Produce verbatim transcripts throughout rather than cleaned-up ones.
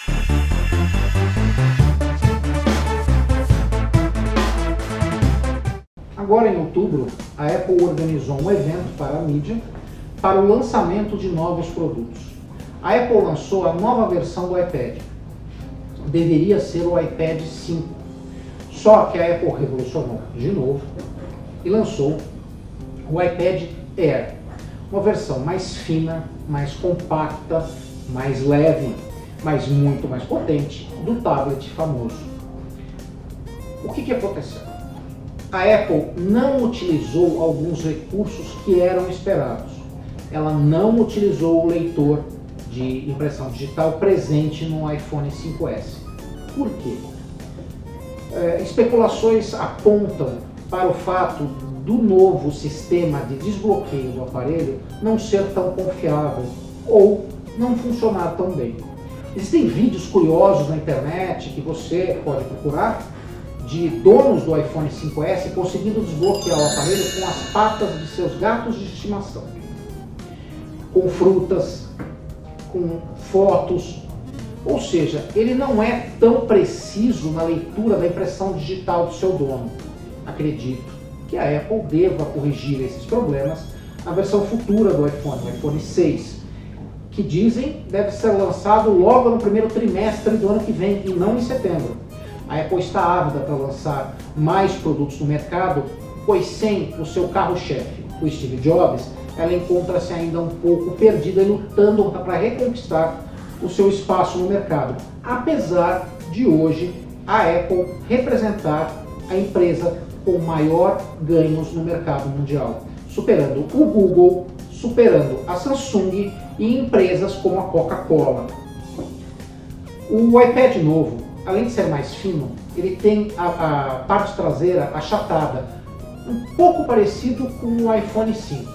Agora, em outubro, a Apple organizou um evento para a mídia para o lançamento de novos produtos. A Apple lançou a nova versão do iPad. Deveria ser o iPad cinco. Só que a Apple revolucionou de novo e lançou o iPad Air. Uma versão mais fina, mais compacta, mais leve, mas muito mais potente do tablet famoso. O que que aconteceu? A Apple não utilizou alguns recursos que eram esperados. Ela não utilizou o leitor de impressão digital presente no iPhone cinco S. Por quê? É, especulações apontam para o fato do novo sistema de desbloqueio do aparelho não ser tão confiável ou não funcionar tão bem. Existem vídeos curiosos na internet que você pode procurar de donos do iPhone cinco S conseguindo desbloquear o aparelho com as patas de seus gatos de estimação, com frutas, com fotos, ou seja, ele não é tão preciso na leitura da impressão digital do seu dono. Acredito que a Apple deva corrigir esses problemas na versão futura do iPhone, o iPhone seis, que dizem deve ser lançado logo no primeiro trimestre do ano que vem e não em setembro. A Apple está ávida para lançar mais produtos no mercado, pois sem o seu carro-chefe, o Steve Jobs, ela encontra-se ainda um pouco perdida e lutando para reconquistar o seu espaço no mercado, apesar de hoje a Apple representar a empresa com maior ganhos no mercado mundial, superando o Google, superando a Samsung e empresas como a Coca-Cola. O iPad novo, além de ser mais fino, ele tem a, a parte traseira achatada, um pouco parecido com o iPhone cinco.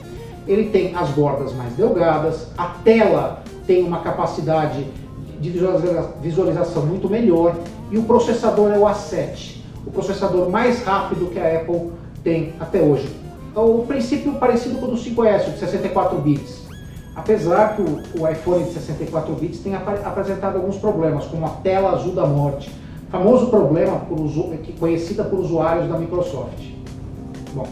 Ele tem as bordas mais delgadas, a tela tem uma capacidade de visualização muito melhor e o processador é o A sete, o processador mais rápido que a Apple tem até hoje. O princípio parecido com o do cinco S, de sessenta e quatro bits. Apesar que o, o iPhone de sessenta e quatro bits tem ap apresentado alguns problemas, como a tela azul da morte, famoso problema por conhecida por usuários da Microsoft. Bom,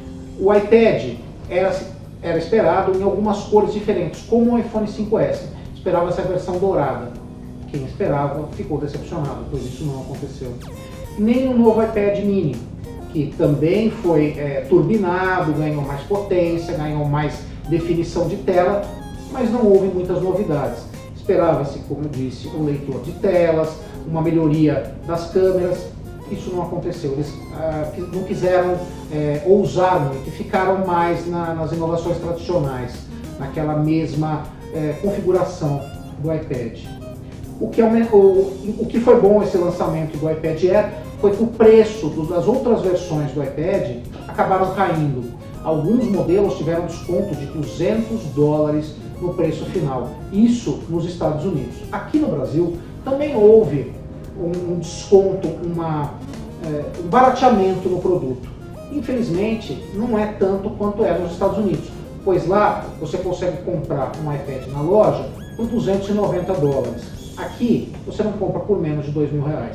o iPad era, era esperado em algumas cores diferentes, como o iPhone cinco S. Esperava-se a versão dourada. Quem esperava ficou decepcionado, pois isso não aconteceu. Nem o novo iPad mini, que também foi é, turbinado, ganhou mais potência, ganhou mais definição de tela, mas não houve muitas novidades. Esperava-se, como eu disse, um leitor de telas, uma melhoria das câmeras. Isso não aconteceu. Eles ah, não quiseram é, ousar muito e ficaram mais na, nas inovações tradicionais, naquela mesma é, configuração do iPad. O que, o, o que foi bom esse lançamento do iPad Air foi que o preço das outras versões do iPad acabaram caindo. Alguns modelos tiveram desconto de duzentos dólares no preço final, isso nos Estados Unidos. Aqui no Brasil também houve um desconto, uma, é, um barateamento no produto. Infelizmente, não é tanto quanto é nos Estados Unidos, pois lá você consegue comprar um iPad na loja por duzentos e noventa dólares. Aqui você não compra por menos de dois mil reais.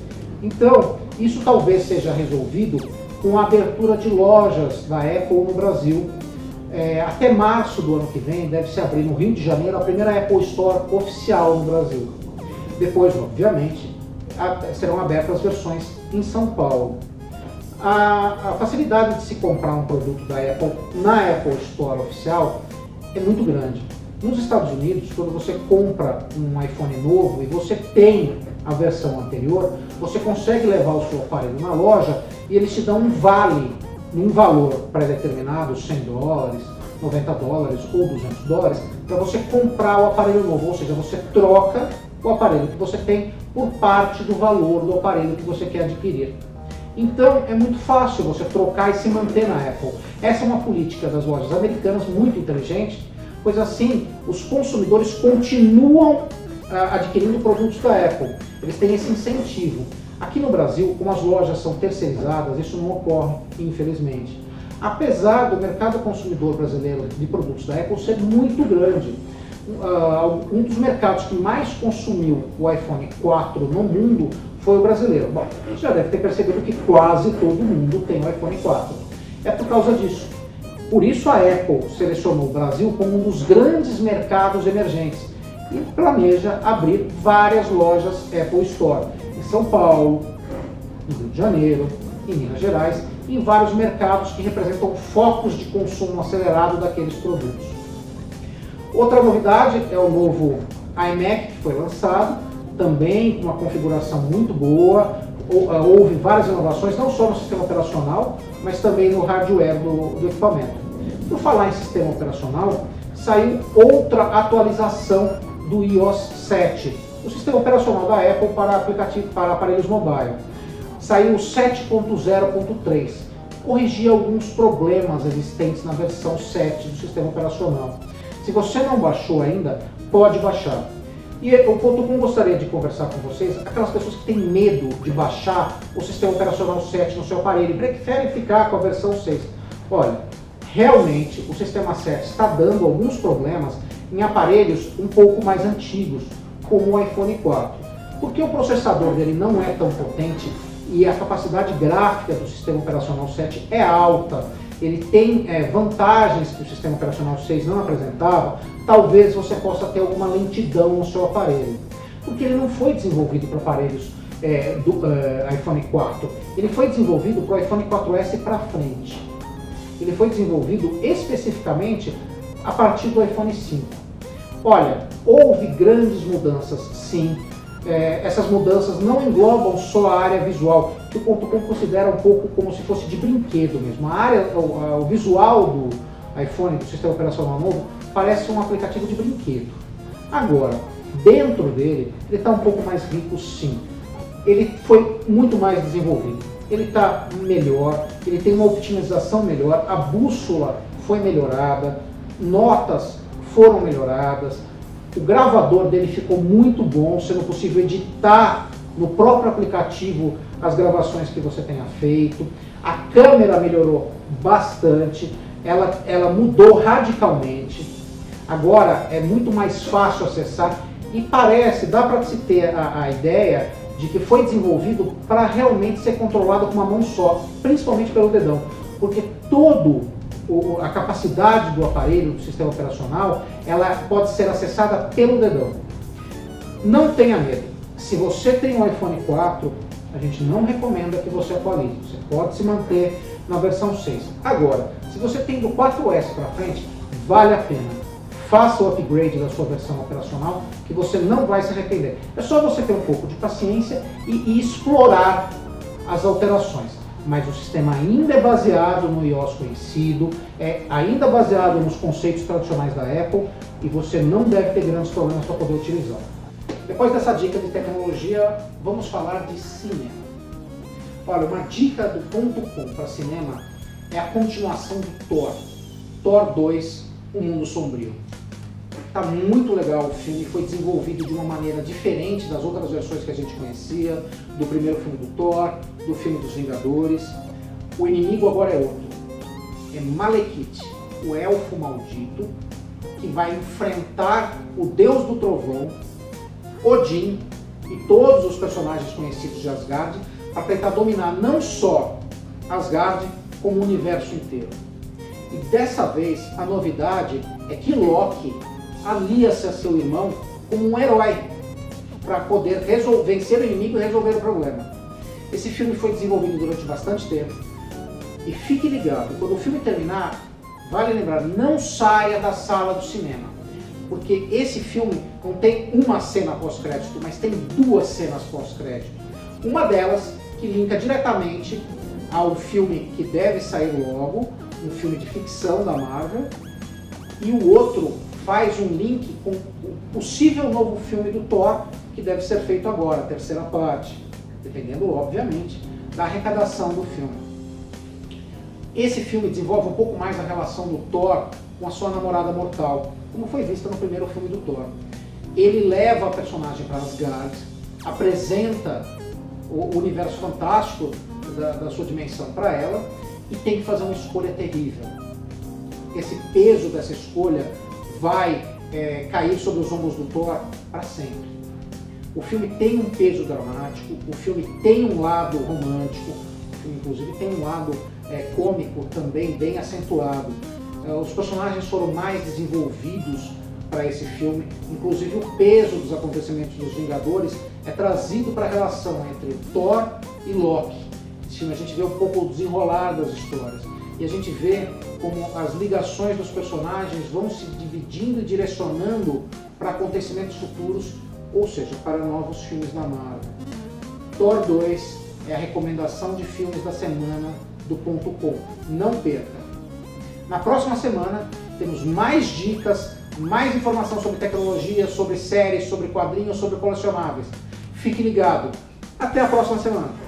Então, isso talvez seja resolvido com a abertura de lojas da Apple no Brasil. É, até março do ano que vem deve se abrir no Rio de Janeiro a primeira Apple Store oficial no Brasil. Depois, obviamente, a, serão abertas as versões em São Paulo. A, a facilidade de se comprar um produto da Apple na Apple Store oficial é muito grande. Nos Estados Unidos, quando você compra um iPhone novo e você tem a versão anterior, você consegue levar o seu aparelho na loja e eles te dão um vale, um valor pré-determinado, cem dólares, noventa dólares ou duzentos dólares, para você comprar o aparelho novo, ou seja, você troca o aparelho que você tem por parte do valor do aparelho que você quer adquirir. Então é muito fácil você trocar e se manter na Apple. Essa é uma política das lojas americanas muito inteligente, pois assim os consumidores continuam ah, adquirindo produtos da Apple. Eles têm esse incentivo. Aqui no Brasil, como as lojas são terceirizadas, isso não ocorre, infelizmente. Apesar do mercado consumidor brasileiro de produtos da Apple ser muito grande, uh, um dos mercados que mais consumiu o iPhone quatro no mundo foi o brasileiro. Bom, você já deve ter percebido que quase todo mundo tem o iPhone quatro. É por causa disso. Por isso a Apple selecionou o Brasil como um dos grandes mercados emergentes e planeja abrir várias lojas Apple Store em São Paulo, no Rio de Janeiro, em Minas Gerais, e em vários mercados que representam focos de consumo acelerado daqueles produtos. Outra novidade é o novo iMac que foi lançado, também com uma configuração muito boa. Houve várias inovações, não só no sistema operacional, mas também no hardware do, do equipamento. Por falar em sistema operacional, saiu outra atualização do iOS sete, o sistema operacional da Apple para, aplicativo, para aparelhos mobile. Saiu o sete ponto zero ponto três, corrigia alguns problemas existentes na versão sete do sistema operacional. Se você não baixou ainda, pode baixar. E o ponto com gostaria de conversar com vocês, aquelas pessoas que têm medo de baixar o sistema operacional sete no seu aparelho e preferem ficar com a versão seis. Olha, realmente o sistema sete está dando alguns problemas em aparelhos um pouco mais antigos, como o iPhone quatro. Porque o processador dele não é tão potente e a capacidade gráfica do sistema operacional sete é alta. Ele tem é, vantagens que o sistema operacional seis não apresentava. Talvez você possa ter alguma lentidão no seu aparelho, porque ele não foi desenvolvido para aparelhos é, do uh, iPhone quatro, ele foi desenvolvido para o iPhone quatro S para frente. Ele foi desenvolvido especificamente a partir do iPhone cinco. Olha, houve grandes mudanças, sim. É, essas mudanças não englobam só a área visual, que o ponto com considera um pouco como se fosse de brinquedo mesmo. A área, o, o visual do iPhone, do sistema operacional novo, parece um aplicativo de brinquedo. Agora, dentro dele, ele está um pouco mais rico, sim. Ele foi muito mais desenvolvido. Ele está melhor, ele tem uma optimização melhor, a bússola foi melhorada, notas foram melhoradas, o gravador dele ficou muito bom, sendo possível editar no próprio aplicativo as gravações que você tenha feito. A câmera melhorou bastante, ela, ela mudou radicalmente. Agora é muito mais fácil acessar e parece, dá para se ter a, a ideia de que foi desenvolvido para realmente ser controlado com uma mão só, principalmente pelo dedão, porque todo a capacidade do aparelho, do sistema operacional, ela pode ser acessada pelo dedão. Não tenha medo. Se você tem um iPhone quatro, a gente não recomenda que você atualize. Você pode se manter na versão seis. Agora, se você tem do quatro S para frente, vale a pena. Faça o upgrade da sua versão operacional, que você não vai se arrepender. É só você ter um pouco de paciência e, e explorar as alterações. Mas o sistema ainda é baseado no iOS conhecido, é ainda baseado nos conceitos tradicionais da Apple e você não deve ter grandes problemas para poder utilizar. Depois dessa dica de tecnologia, vamos falar de cinema. Olha, uma dica do ponto com para cinema é a continuação do Thor, Thor dois, O Mundo Sombrio. Está muito legal o filme, foi desenvolvido de uma maneira diferente das outras versões que a gente conhecia, do primeiro filme do Thor, do filme dos Vingadores. O inimigo agora é outro, é Malekith, o elfo maldito, que vai enfrentar o deus do trovão, Odin, e todos os personagens conhecidos de Asgard, para tentar dominar não só Asgard, como o universo inteiro. E dessa vez, a novidade é que Loki alia-se a seu irmão como um herói para poder resolver, vencer o inimigo e resolver o problema. Esse filme foi desenvolvido durante bastante tempo e fique ligado, quando o filme terminar, vale lembrar, não saia da sala do cinema, porque esse filme não tem uma cena pós-crédito, mas tem duas cenas pós-crédito. Uma delas que linka diretamente ao filme que deve sair logo, um filme de ficção da Marvel, e o outro faz um link com o possível novo filme do Thor, que deve ser feito agora, a terceira parte, dependendo, obviamente, da arrecadação do filme. Esse filme desenvolve um pouco mais a relação do Thor com a sua namorada mortal, como foi vista no primeiro filme do Thor. Ele leva a personagem para Asgard, apresenta o universo fantástico da, da sua dimensão para ela e tem que fazer uma escolha terrível. Esse peso dessa escolha vai é, cair sobre os ombros do Thor para sempre. O filme tem um peso dramático, o filme tem um lado romântico, o filme inclusive tem um lado é, cômico também bem acentuado. É, os personagens foram mais desenvolvidos para esse filme, inclusive o peso dos acontecimentos dos Vingadores é trazido para a relação entre Thor e Loki. Esse filme a gente vê um pouco o desenrolar das histórias e a gente vê como as ligações dos personagens vão se dividindo e direcionando para acontecimentos futuros, ou seja, para novos filmes da Marvel. Thor dois é a recomendação de filmes da semana do Ponto Com. Não perca! Na próxima semana temos mais dicas, mais informação sobre tecnologia, sobre séries, sobre quadrinhos, sobre colecionáveis. Fique ligado! Até a próxima semana!